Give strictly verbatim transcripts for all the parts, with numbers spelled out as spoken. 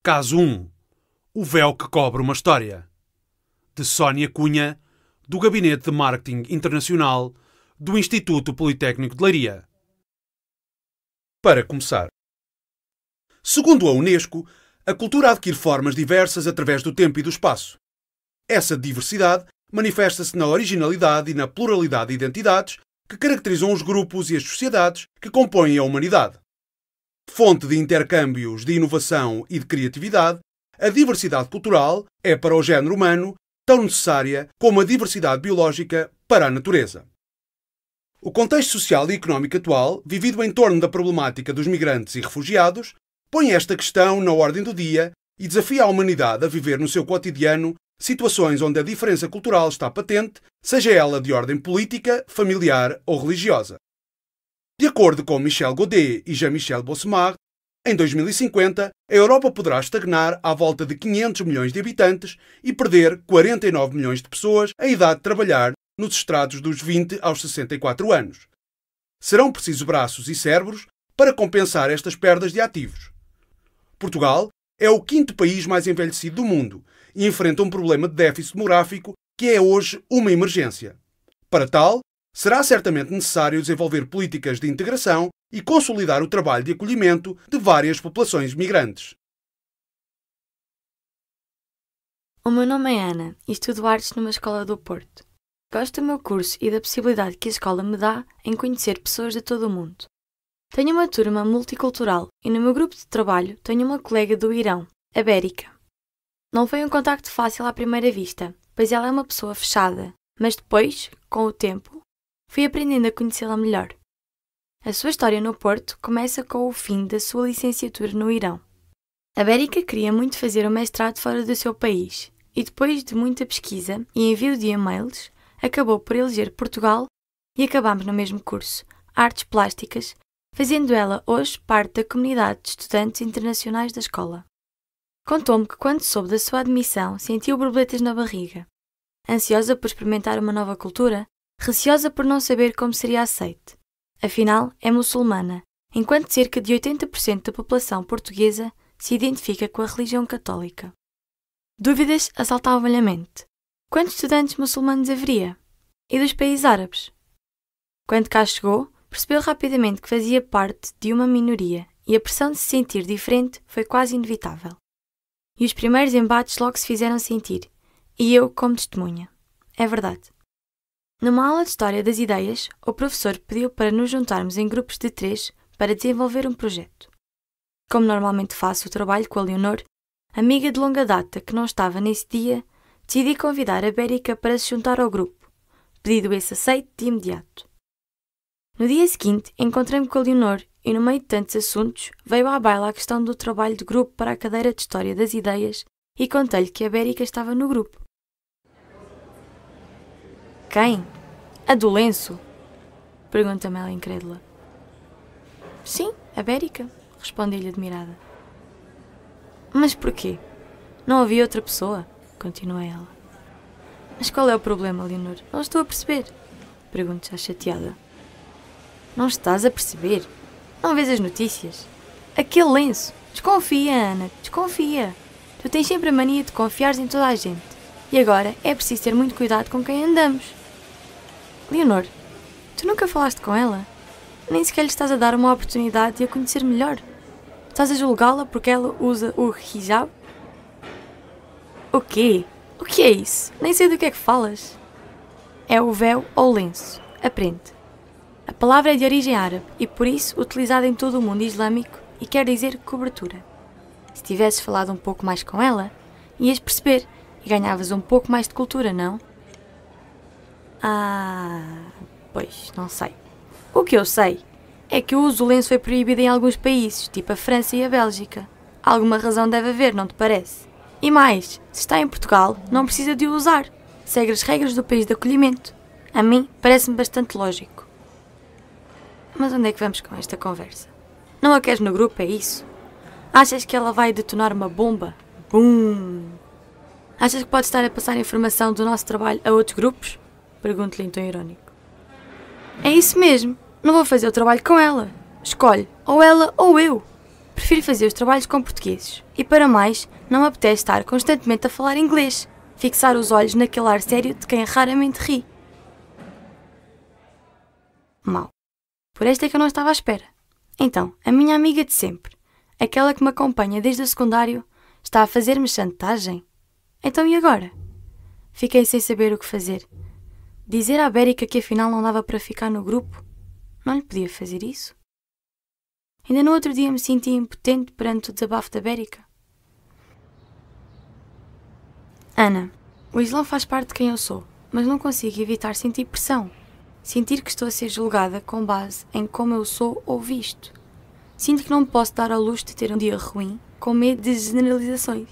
Caso um. O véu que cobre uma história. De Sónia Cunha, do Gabinete de Marketing Internacional do Instituto Politécnico de Leiria. Para começar. Segundo a Unesco, a cultura adquire formas diversas através do tempo e do espaço. Essa diversidade manifesta-se na originalidade e na pluralidade de identidades que caracterizam os grupos e as sociedades que compõem a humanidade. Fonte de intercâmbios de inovação e de criatividade, a diversidade cultural é para o género humano tão necessária como a diversidade biológica para a natureza. O contexto social e económico atual, vivido em torno da problemática dos migrantes e refugiados, põe esta questão na ordem do dia e desafia a humanidade a viver no seu cotidiano situações onde a diferença cultural está patente, seja ela de ordem política, familiar ou religiosa. De acordo com Michel Godet e Jean-Michel Bossemar, em dois mil e cinquenta, a Europa poderá estagnar à volta de quinhentos milhões de habitantes e perder quarenta e nove milhões de pessoas a idade de trabalhar nos estratos dos vinte aos sessenta e quatro anos. Serão precisos braços e cérebros para compensar estas perdas de ativos. Portugal é o quinto país mais envelhecido do mundo e enfrenta um problema de déficit demográfico que é hoje uma emergência. Para tal, será certamente necessário desenvolver políticas de integração e consolidar o trabalho de acolhimento de várias populações migrantes. O meu nome é Ana e estudo artes numa escola do Porto. Gosto do meu curso e da possibilidade que a escola me dá em conhecer pessoas de todo o mundo. Tenho uma turma multicultural e no meu grupo de trabalho tenho uma colega do Irão, a Bérica. Não foi um contacto fácil à primeira vista, pois ela é uma pessoa fechada, mas depois, com o tempo, fui aprendendo a conhecê-la melhor. A sua história no Porto começa com o fim da sua licenciatura no Irão. A Bérica queria muito fazer o mestrado fora do seu país e depois de muita pesquisa e envio de e-mails, acabou por eleger Portugal e acabámos no mesmo curso, Artes Plásticas, fazendo ela hoje parte da comunidade de estudantes internacionais da escola. Contou-me que quando soube da sua admissão sentiu borboletas na barriga. Ansiosa por experimentar uma nova cultura, receosa por não saber como seria aceite. Afinal, é muçulmana, enquanto cerca de oitenta por cento da população portuguesa se identifica com a religião católica. Dúvidas assaltavam-lhe a mente. Quantos estudantes muçulmanos haveria? E dos países árabes? Quando cá chegou, percebeu rapidamente que fazia parte de uma minoria e a pressão de se sentir diferente foi quase inevitável. E os primeiros embates logo se fizeram sentir, e eu como testemunha. É verdade. Numa aula de História das Ideias, o professor pediu para nos juntarmos em grupos de três para desenvolver um projeto. Como normalmente faço o trabalho com a Leonor, amiga de longa data que não estava nesse dia, decidi convidar a Bérica para se juntar ao grupo, pedido esse aceito de imediato. No dia seguinte, encontrei-me com a Leonor e, no meio de tantos assuntos, veio à baila a questão do trabalho de grupo para a cadeira de História das Ideias e contei-lhe que a Bérica estava no grupo. Quem? A do lenço? Pergunta-me ela incrédula. Sim, a Bérica, respondi-lhe admirada. Mas porquê? Não havia outra pessoa? Continua ela. Mas qual é o problema, Leonor? Não estou a perceber. Pergunto já chateada. Não estás a perceber? Não vês as notícias? Aquele lenço. Desconfia, Ana, desconfia. Tu tens sempre a mania de confiares em toda a gente. E agora é preciso ter muito cuidado com quem andamos. Leonor, tu nunca falaste com ela? Nem sequer lhe estás a dar uma oportunidade de a conhecer melhor. Estás a julgá-la porque ela usa o hijab? O quê? O que é isso? Nem sei do que é que falas. É o véu ou lenço. Aprende. A palavra é de origem árabe e por isso utilizada em todo o mundo islâmico e quer dizer cobertura. Se tivesses falado um pouco mais com ela, ias perceber e ganhavas um pouco mais de cultura, não? Ah, pois, não sei. O que eu sei é que o uso do lenço foi proibido em alguns países, tipo a França e a Bélgica. Alguma razão deve haver, não te parece? E mais, se está em Portugal, não precisa de o usar. Segue as regras do país de acolhimento. A mim, parece-me bastante lógico. Mas onde é que vamos com esta conversa? Não a queres no grupo, é isso? Achas que ela vai detonar uma bomba? Bum! Achas que pode estar a passar informação do nosso trabalho a outros grupos? Pergunto-lhe em tom irónico. É isso mesmo. Não vou fazer o trabalho com ela. Escolhe, ou ela ou eu. Prefiro fazer os trabalhos com portugueses. E para mais, não me apetece estar constantemente a falar inglês. Fixar os olhos naquele ar sério de quem raramente ri. Mal. Por esta é que eu não estava à espera. Então, a minha amiga de sempre, aquela que me acompanha desde o secundário, está a fazer-me chantagem? Então e agora? Fiquei sem saber o que fazer. Dizer à Bérica que afinal não dava para ficar no grupo? Não lhe podia fazer isso? Ainda no outro dia me senti impotente perante o desabafo da Bérica. Ana, o Islão faz parte de quem eu sou, mas não consigo evitar sentir pressão. Sentir que estou a ser julgada com base em como eu sou ou visto. Sinto que não me posso dar ao luxo de ter um dia ruim com medo de generalizações.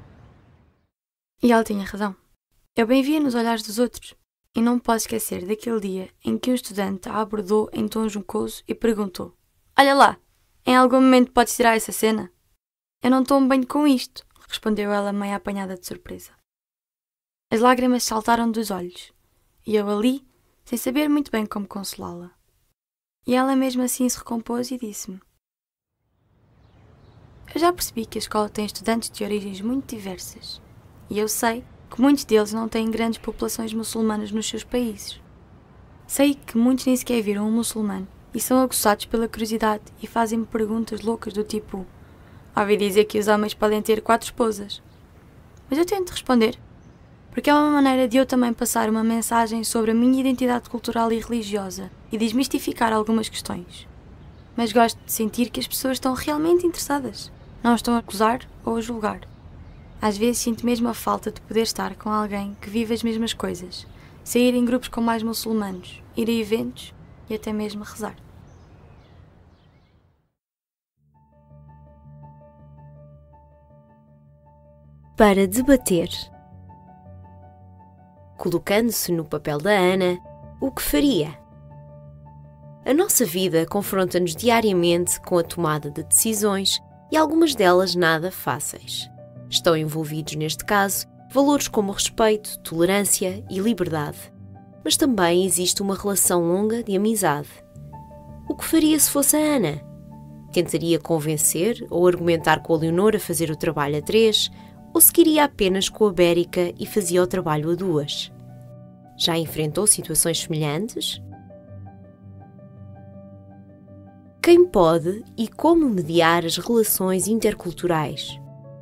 E ela tinha razão. Eu bem via nos olhares dos outros. E não me posso esquecer daquele dia em que um estudante a abordou em tom jocoso e perguntou: "Olha lá, em algum momento podes tirar essa cena?" "Eu não estou bem com isto", respondeu ela meio apanhada de surpresa. As lágrimas saltaram dos olhos. E eu ali, sem saber muito bem como consolá-la. E ela mesmo assim se recompôs e disse-me: "Eu já percebi que a escola tem estudantes de origens muito diversas. E eu sei que muitos deles não têm grandes populações muçulmanas nos seus países. Sei que muitos nem sequer viram um muçulmano e são aguçados pela curiosidade e fazem-me perguntas loucas do tipo: ouvi dizer que os homens podem ter quatro esposas. Mas eu tento responder, porque é uma maneira de eu também passar uma mensagem sobre a minha identidade cultural e religiosa e desmistificar algumas questões. Mas gosto de sentir que as pessoas estão realmente interessadas, não estão a acusar ou a julgar. Às vezes sinto mesmo a falta de poder estar com alguém que vive as mesmas coisas, sair em grupos com mais muçulmanos, ir a eventos e até mesmo rezar." Para debater. Colocando-se no papel da Ana, o que faria? A nossa vida confronta-nos diariamente com a tomada de decisões e algumas delas nada fáceis. Estão envolvidos, neste caso, valores como respeito, tolerância e liberdade. Mas também existe uma relação longa de amizade. O que faria se fosse a Ana? Tentaria convencer ou argumentar com a Leonor a fazer o trabalho a três, ou seguiria apenas com a Bérica e fazia o trabalho a duas? Já enfrentou situações semelhantes? Quem pode e como mediar as relações interculturais?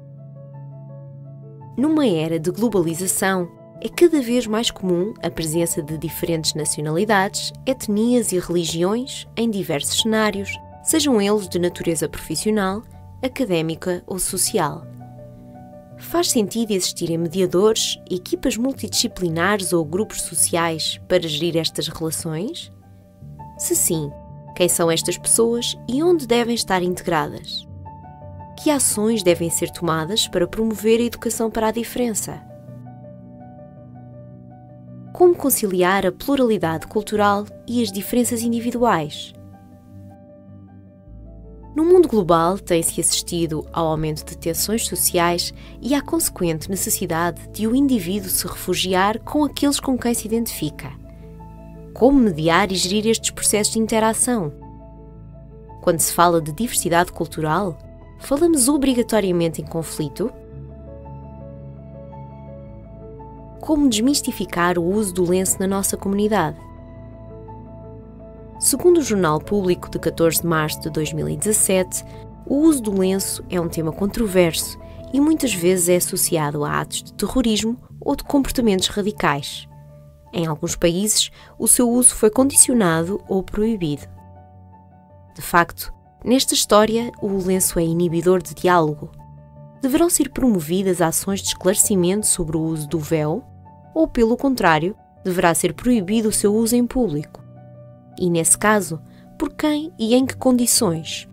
Numa era de globalização, é cada vez mais comum a presença de diferentes nacionalidades, etnias e religiões em diversos cenários, sejam eles de natureza profissional, académica ou social. Faz sentido existirem mediadores, equipas multidisciplinares ou grupos sociais para gerir estas relações? Se sim, quem são estas pessoas e onde devem estar integradas? Que ações devem ser tomadas para promover a educação para a diferença? Como conciliar a pluralidade cultural e as diferenças individuais? No mundo global, tem-se assistido ao aumento de tensões sociais e à consequente necessidade de o indivíduo se refugiar com aqueles com quem se identifica. Como mediar e gerir estes processos de interação? Quando se fala de diversidade cultural, falamos obrigatoriamente em conflito? Como desmistificar o uso do lenço na nossa comunidade? Segundo o Jornal Público de catorze de março de dois mil e dezassete, o uso do lenço é um tema controverso e muitas vezes é associado a atos de terrorismo ou de comportamentos radicais. Em alguns países, o seu uso foi condicionado ou proibido. De facto, nesta história, o lenço é inibidor de diálogo. Deverão ser promovidas ações de esclarecimento sobre o uso do véu ou, pelo contrário, deverá ser proibido o seu uso em público? E, nesse caso, por quem e em que condições?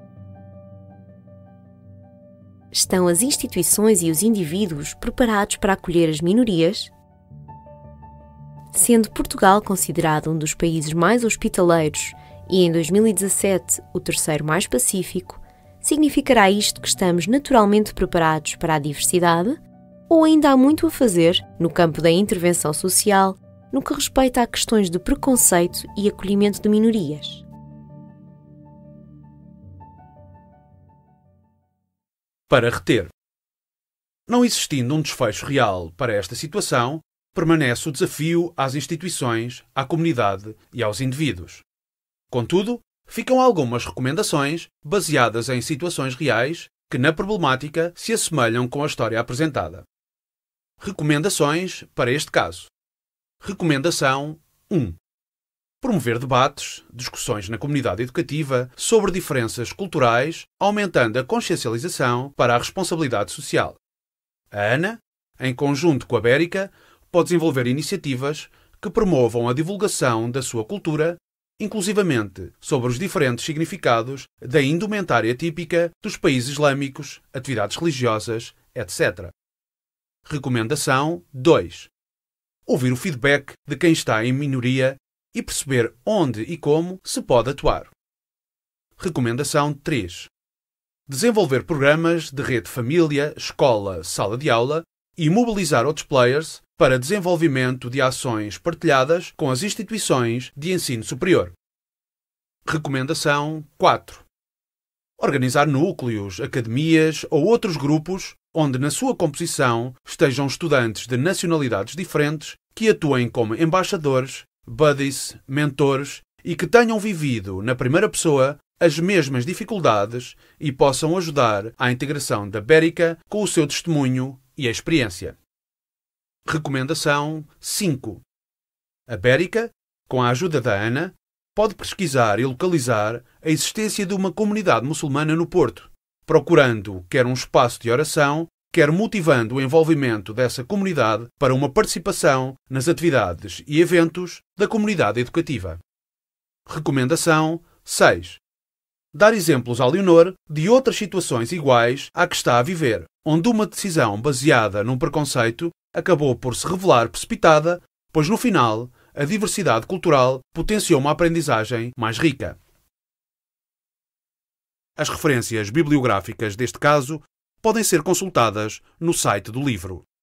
Estão as instituições e os indivíduos preparados para acolher as minorias? Sendo Portugal considerado um dos países mais hospitaleiros e, em dois mil e dezassete, o terceiro mais pacífico, significará isto que estamos naturalmente preparados para a diversidade? Ou ainda há muito a fazer no campo da intervenção social, no que respeita a questões de preconceito e acolhimento de minorias? para reter. Não existindo um desfecho real para esta situação, permanece o desafio às instituições, à comunidade e aos indivíduos. Contudo, ficam algumas recomendações baseadas em situações reais que, na problemática, se assemelham com a história apresentada. Recomendações para este caso. Recomendação um. Promover debates, discussões na comunidade educativa sobre diferenças culturais, aumentando a consciencialização para a responsabilidade social. A ANA, em conjunto com a Bérica, pode desenvolver iniciativas que promovam a divulgação da sua cultura, inclusivamente sobre os diferentes significados da indumentária típica dos países islâmicos, atividades religiosas, etcétera. Recomendação dois. Ouvir o feedback de quem está em minoria e perceber onde e como se pode atuar. Recomendação três. Desenvolver programas de rede família, escola, sala de aula e mobilizar outros players para desenvolvimento de ações partilhadas com as instituições de ensino superior. Recomendação quatro. Organizar núcleos, academias ou outros grupos onde na sua composição estejam estudantes de nacionalidades diferentes que atuem como embaixadores, buddies, mentores e que tenham vivido na primeira pessoa as mesmas dificuldades e possam ajudar à integração da Bérica com o seu testemunho e a experiência. Recomendação cinco. A Bérica, com a ajuda da ANA, pode pesquisar e localizar a existência de uma comunidade muçulmana no Porto, procurando quer um espaço de oração, quer motivando o envolvimento dessa comunidade para uma participação nas atividades e eventos da comunidade educativa. Recomendação seis. Dar exemplos a Leonor de outras situações iguais à que está a viver, onde uma decisão baseada num preconceito acabou por se revelar precipitada, pois no final a diversidade cultural potenciou uma aprendizagem mais rica. As referências bibliográficas deste caso podem ser consultadas no site do livro.